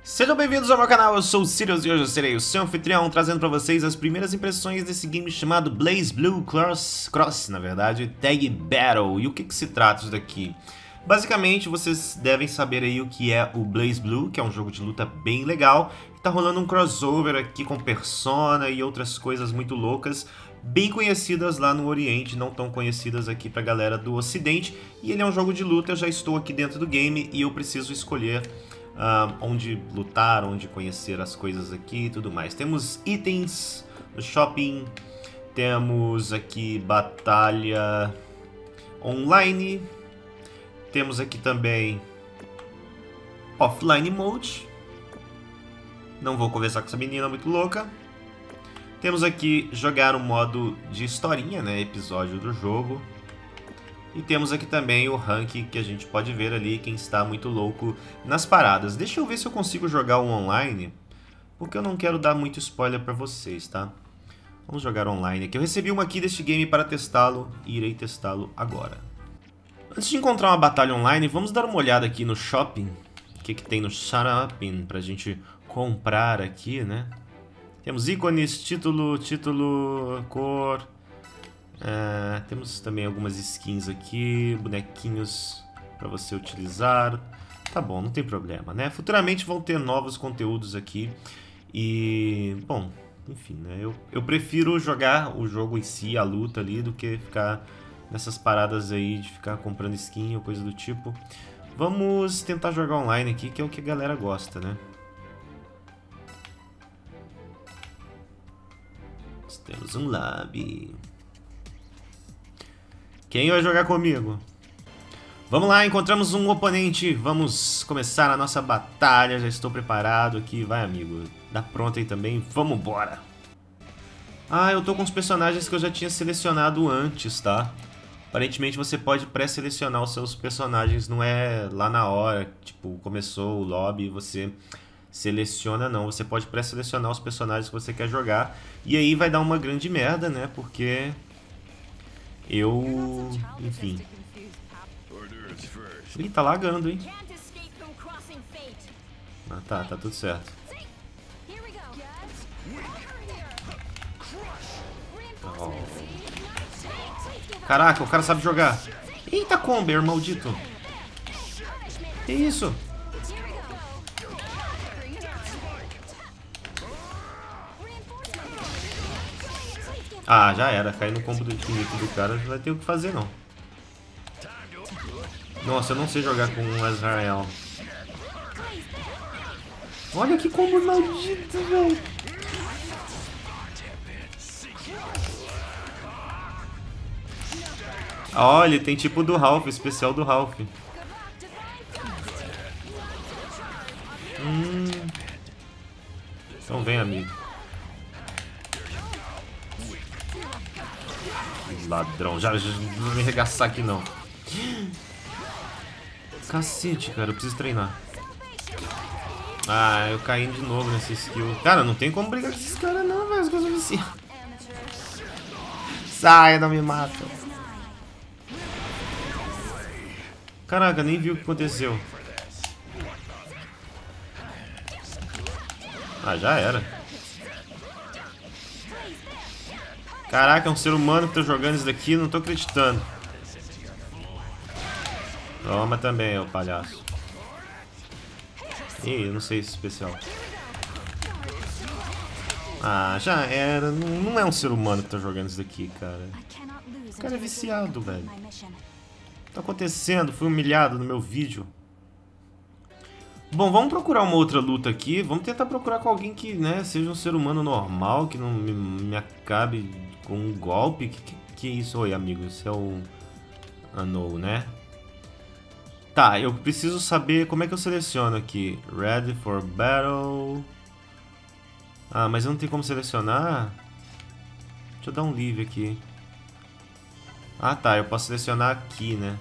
Sejam bem-vindos ao meu canal, eu sou o Sirius e hoje eu serei o seu anfitrião, trazendo para vocês as primeiras impressões desse game chamado BlazBlue Cross, na verdade, Tag Battle. E o que se trata isso daqui? Basicamente, vocês devem saber aí o que é o BlazBlue, que é um jogo de luta bem legal. Tá rolando um crossover aqui com Persona e outras coisas muito loucas, bem conhecidas lá no Oriente, não tão conhecidas aqui pra galera do Ocidente. E ele é um jogo de luta, eu já estou aqui dentro do game e eu preciso escolher onde lutar, onde conhecer as coisas aqui e tudo mais. Temos itens no shopping, temos aqui batalha online, temos aqui também offline mode. Não vou conversar com essa menina muito louca. Temos aqui jogar o modo de historinha, né, episódio do jogo. E temos aqui também o rank que a gente pode ver ali quem está muito louco nas paradas. Deixa eu ver se eu consigo jogar o online, porque eu não quero dar muito spoiler para vocês, tá? Vamos jogar online aqui. Eu recebi uma aqui deste game para testá-lo e irei testá-lo agora. Antes de encontrar uma batalha online, vamos dar uma olhada aqui no shopping. O que tem no shopping pra gente comprar aqui, né? Temos ícones, título, cor... temos também algumas skins aqui, bonequinhos para você utilizar. Tá bom, não tem problema, né? Futuramente vão ter novos conteúdos aqui. E, bom, enfim, né? Eu prefiro jogar o jogo em si, a luta ali, do que ficar nessas paradas aí de ficar comprando skin ou coisa do tipo. Vamos tentar jogar online aqui, que é o que a galera gosta, né? Temos um lobby. Quem vai jogar comigo? Vamos lá, encontramos um oponente. Vamos começar a nossa batalha. Já estou preparado aqui. Vai, amigo. Dá pronto aí também. Vamos embora. Ah, eu tô com os personagens que eu já tinha selecionado antes, tá? Aparentemente você pode pré-selecionar os seus personagens. Não é lá na hora, tipo, começou o lobby e você seleciona, não. Você pode pré-selecionar os personagens que você quer jogar. E aí vai dar uma grande merda, né? Porque... enfim. Ih, tá lagando, hein? Ah, tá tudo certo. Oh. Caraca, o cara sabe jogar. Eita, Comber, maldito. Que isso? Ah, já era. Cair no combo do infinito do cara, não vai ter o que fazer, não. Nossa, eu não sei jogar com o Azrael. Olha que combo maldito, velho. Olha, tem tipo do Ralph, especial do Ralph. Então vem, amigo. Ladrão, já não vai me arregaçar aqui não. Cacete, cara, eu preciso treinar. Ah, eu caí de novo nessa skill. Cara, não tem como brigar com esses caras não, velho. As coisas viciam. Sai, não me mata. Caraca, nem vi o que aconteceu. Ah, já era. Caraca, é um ser humano que tá jogando isso daqui, não tô acreditando. Toma também, ô palhaço. Ih, eu não sei esse especial. Ah, já era. Não é um ser humano que tá jogando isso daqui, cara. O cara é viciado, velho. O que tá acontecendo? Fui humilhado no meu vídeo. Bom, vamos procurar uma outra luta aqui. Vamos tentar procurar com alguém que, né, seja um ser humano normal, que não me acabe com um golpe. Que é isso? Oi, amigo. Esse é o Anou, né? Tá, eu preciso saber como é que eu seleciono aqui. Ready for battle. Ah, mas eu não tenho como selecionar. Deixa eu dar um leave aqui. Ah, tá. Eu posso selecionar aqui, né?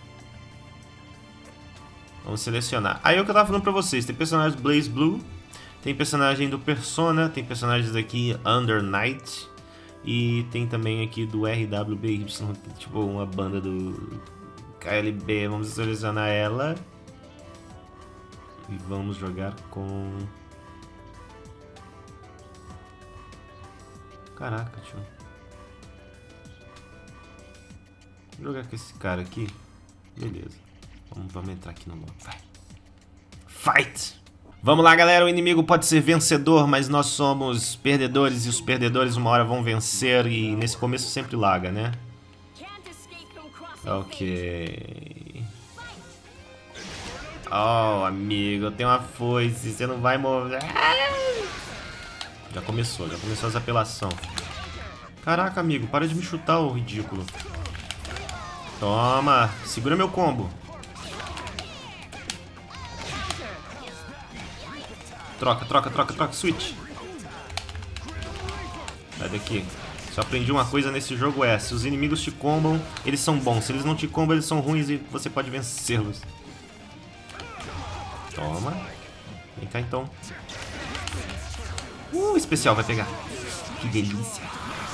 Vamos selecionar. Aí é o que eu tava falando pra vocês. Tem personagens do BlazBlue. Tem personagem do Persona. Tem personagens aqui Under Night. E tem também aqui do RWBY. Tipo uma banda do KLB. Vamos selecionar ela. E vamos jogar com Caraca, tio. Vou jogar com esse cara aqui. Beleza. Vamos entrar aqui no modo. Vai. Fight! Vamos lá, galera. O inimigo pode ser vencedor, mas nós somos perdedores. E os perdedores uma hora vão vencer. E nesse começo sempre laga, né? Ok. Oh, amigo. Eu tenho uma foice. Você não vai morrer. Já começou as apelações. Caraca, amigo. Para de me chutar, ô ridículo. Toma. Segura meu combo. Troca, switch. Sai daqui. Só aprendi uma coisa nesse jogo se os inimigos te combam, eles são bons. Se eles não te combam, eles são ruins e você pode vencê-los. Toma. Vem cá então. Especial vai pegar. Que delícia.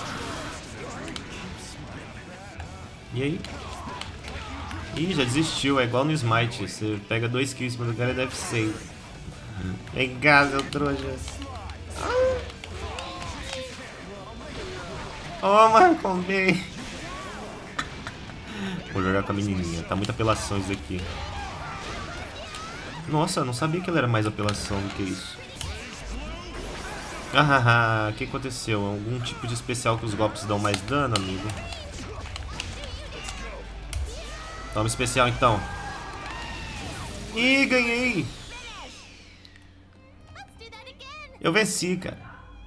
E aí? Ih, já desistiu. É igual no Smite. Você pega 2 kills em cima do cara e deve 6. Vem cá, seu trouxa. Oh, mano, combei. Vou jogar com a menininha. Tá muita apelação isso aqui. Nossa, eu não sabia que ela era mais apelação do que isso. O que aconteceu? Algum tipo de especial que os golpes dão mais dano, amigo? Toma especial então. Ih, ganhei! Eu venci, cara.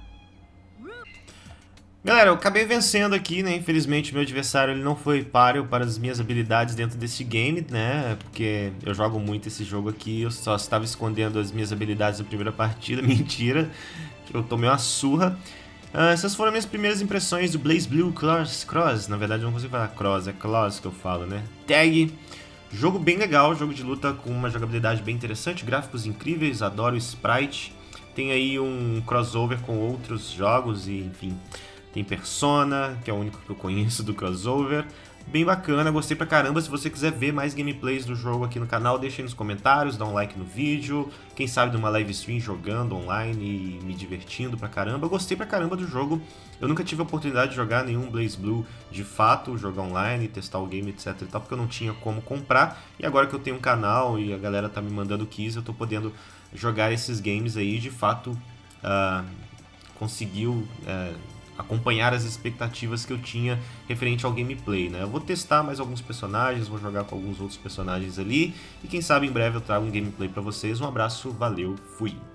Galera, eu acabei vencendo aqui, né? Infelizmente, meu adversário ele não foi páreo para as minhas habilidades dentro desse game, né? Porque eu jogo muito esse jogo aqui. Eu só estava escondendo as minhas habilidades na primeira partida. Mentira. Eu tomei uma surra. Essas foram minhas primeiras impressões do BlazBlue Cross. Na verdade, eu não consigo falar Cross. É Cross que eu falo, né? Tag. Jogo bem legal. Jogo de luta com uma jogabilidade bem interessante. Gráficos incríveis. Adoro o sprite. Tem aí um crossover com outros jogos e, enfim, tem Persona, que é o único que eu conheço do crossover. Bem bacana, gostei pra caramba. Se você quiser ver mais gameplays do jogo aqui no canal, deixa aí nos comentários, dá um like no vídeo. Quem sabe de uma live stream jogando online e me divertindo pra caramba. Eu gostei pra caramba do jogo. Eu nunca tive a oportunidade de jogar nenhum BlazBlue de fato, jogar online, testar o game, etc e tal, porque eu não tinha como comprar. E agora que eu tenho um canal e a galera tá me mandando keys, eu tô podendo jogar esses games aí. De fato, conseguiu acompanhar as expectativas que eu tinha referente ao gameplay, né? Eu vou testar mais alguns personagens, vou jogar com alguns outros personagens ali e quem sabe em breve eu trago um gameplay pra vocês. Um abraço, valeu, fui!